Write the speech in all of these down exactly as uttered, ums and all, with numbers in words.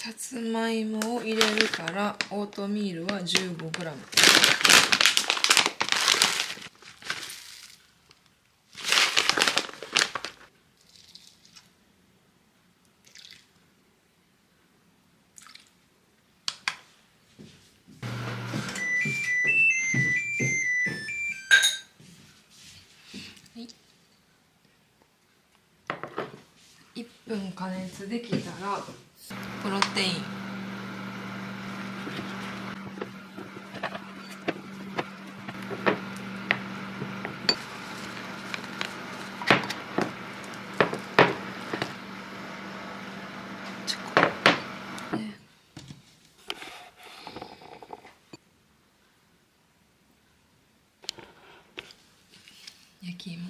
さつまいもを入れるからオートミールは じゅうごグラム。いっぷん加熱できたらプロテインチョコ、ね、焼き芋、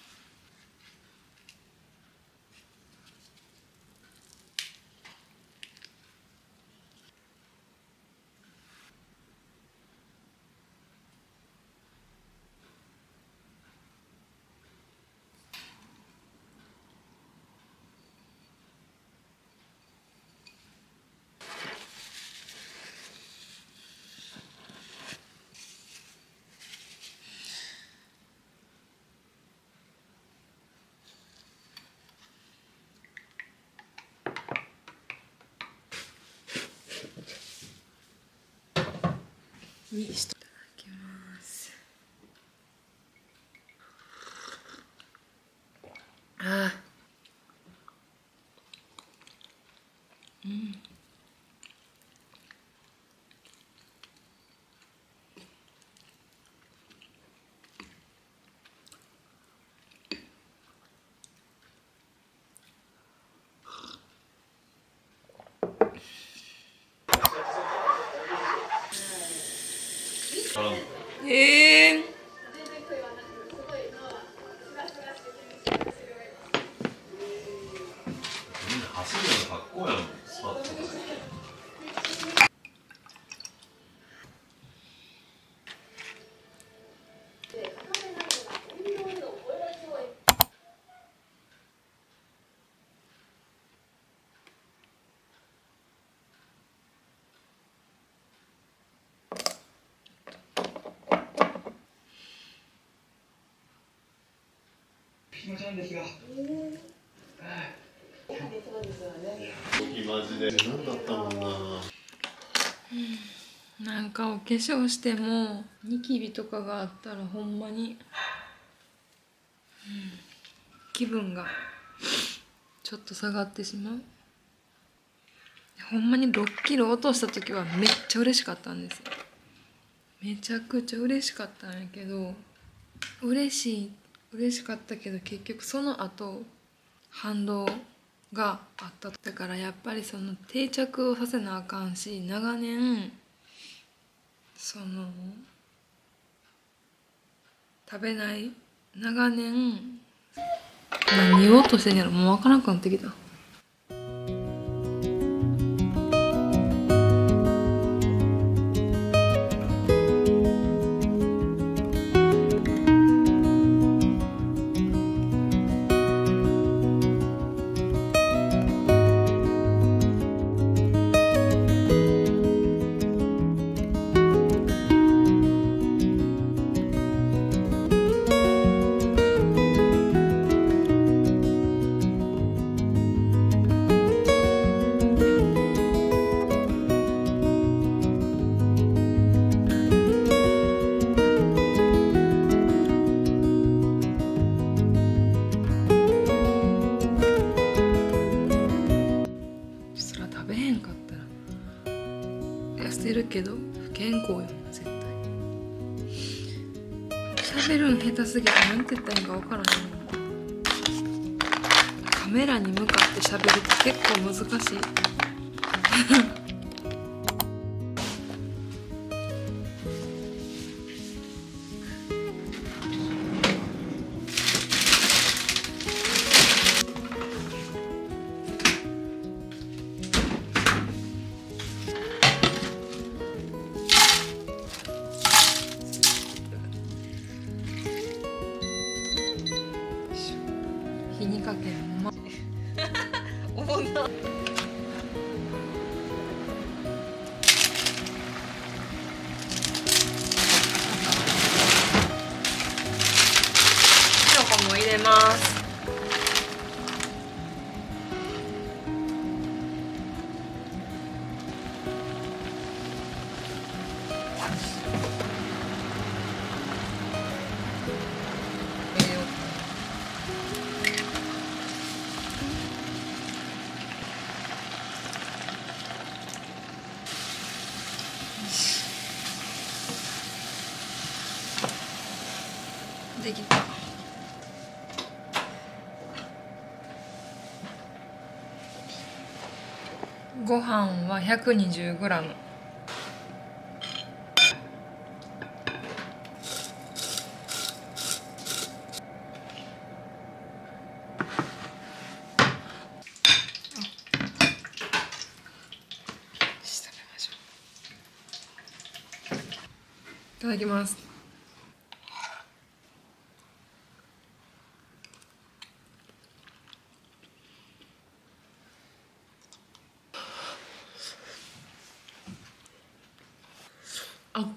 にしていただきます。ああ、うん。ええー。 走るのかっこいいやん、スパッと。 気持ち悪いんですが。 マジで何だったもんな。 なんかお化粧してもニキビとかがあったらほんまに、うん、気分がちょっと下がってしまう。ほんまにろっキロ落とした時はめっちゃ嬉しかったんですよ。めちゃくちゃ嬉しかったんやけど、嬉しい嬉しかったけど結局その後反動があった。だからやっぱりその定着をさせなあかんし、長年その食べない長年何言おうとしてんやろ、もう分からんくなってきた。痩せるけど不健康よ、絶対。喋るん下手すぎてなんて言ったらいいか分からない。カメラに向かって喋るって結構難しい。火にかけんまおもんな。 てきた。ご飯は ひゃくにじゅうグラム。いただきます。あ、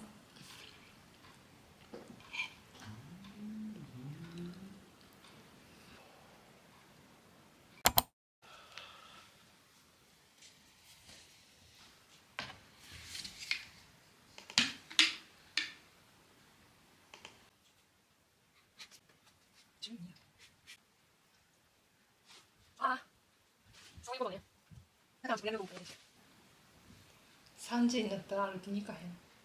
あ、そういうことね。だから全部僕です。さんじになったら歩きに行かへん。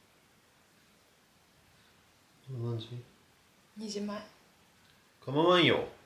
何時？ にじまえ。 構わんよ。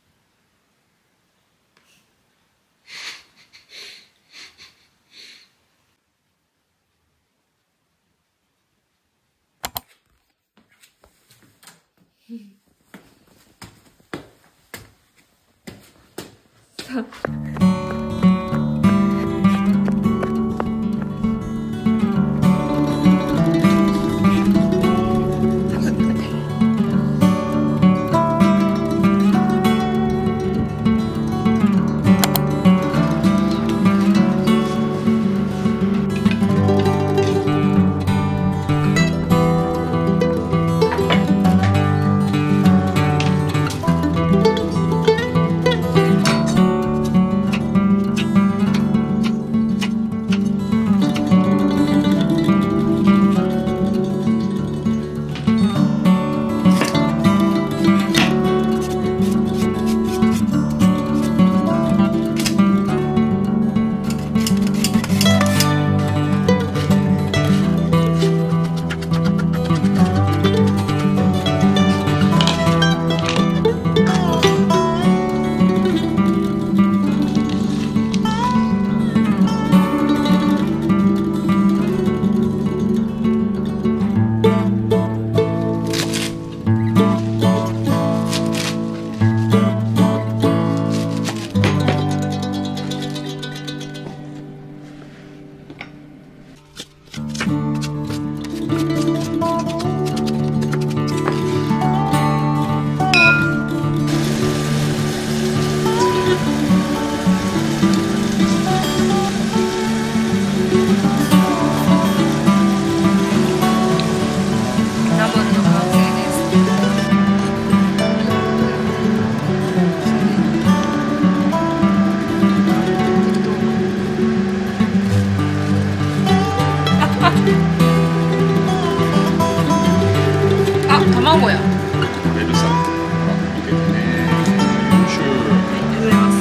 卵や。 食べるさ。見ててね。シュー。 ありがとうございます。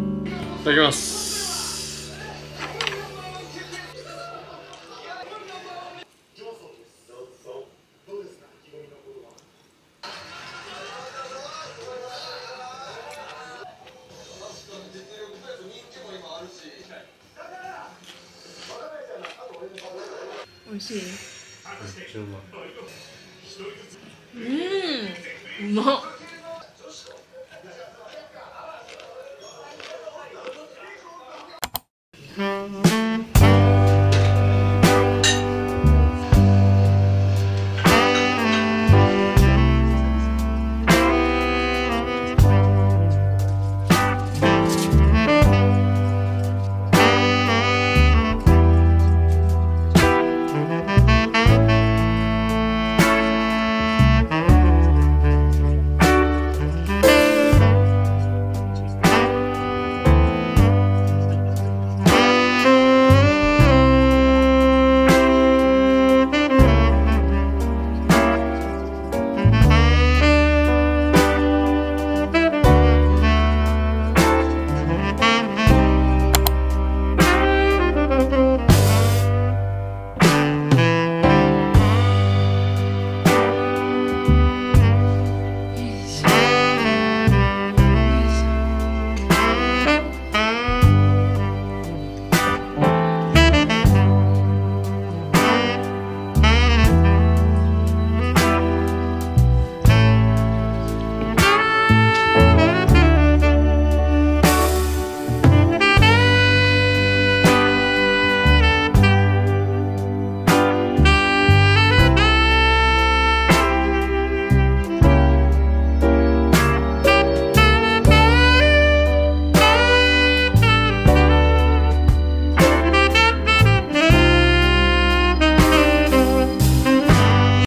いただきます。 しい。 めっちゃうまい。 うん、うまっ。